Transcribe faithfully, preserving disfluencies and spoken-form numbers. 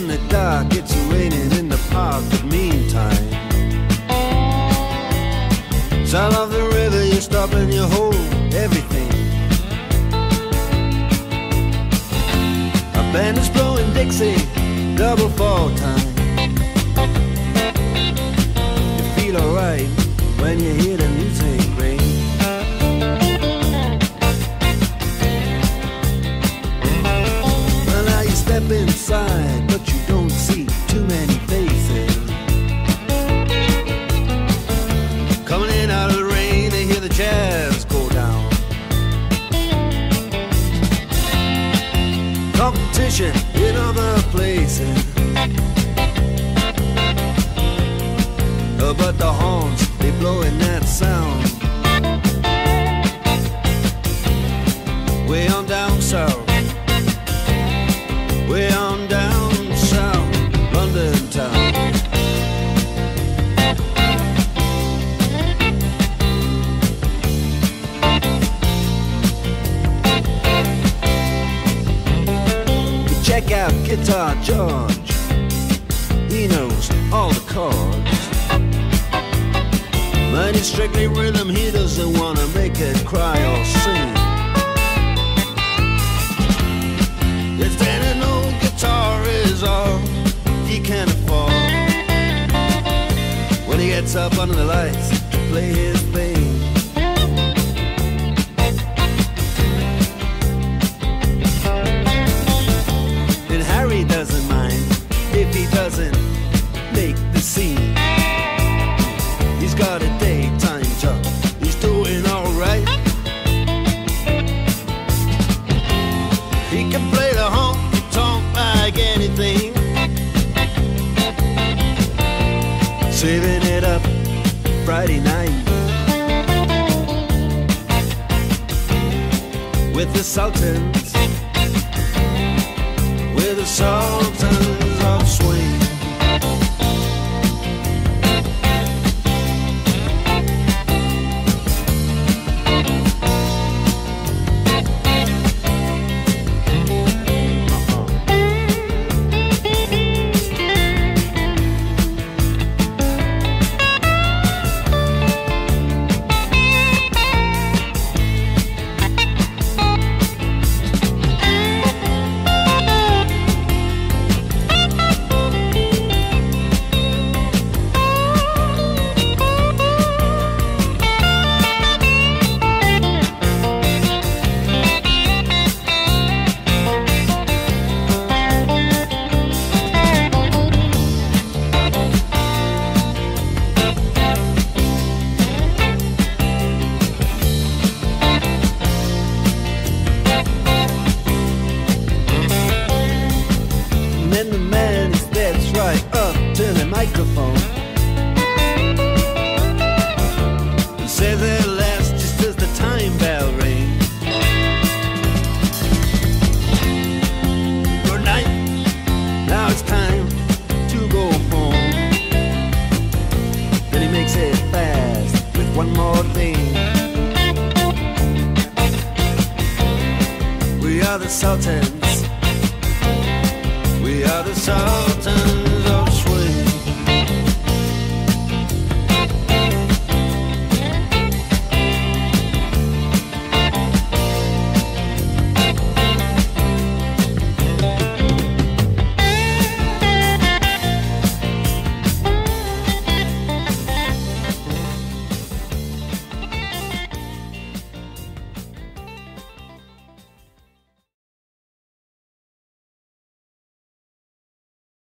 in the dark, it's raining in the park, but meantime, sound of the river, you stop and you hold everything. A band is blowing Dixie, double fall time. You feel alright when you hear the music ring. Well, now you step inside, but you don't see too many faces. Coming in out of the rain, they hear the jazz go down. Competition in other places, oh, but the horns, they blowing that sound. Way on down south, way on down south, London town. Check out Guitar George, he knows all the chords. But it's strictly rhythm, he doesn't wanna make it cry or sing. If then an old guitar is all he can afford, when he gets up under the lights to play his thing. He doesn't mind if he doesn't make the scene. He's got a daytime job, he's doing alright. He can play the honky-tonk like anything, saving it up Friday night with the Sultans, with the Sultans of Swing. And the man steps right up to the microphone. He says at last, just as the time bell rings, good night, now it's time to go home. Then he makes it fast with one more thing. We are the Sultans, we are the Sultans.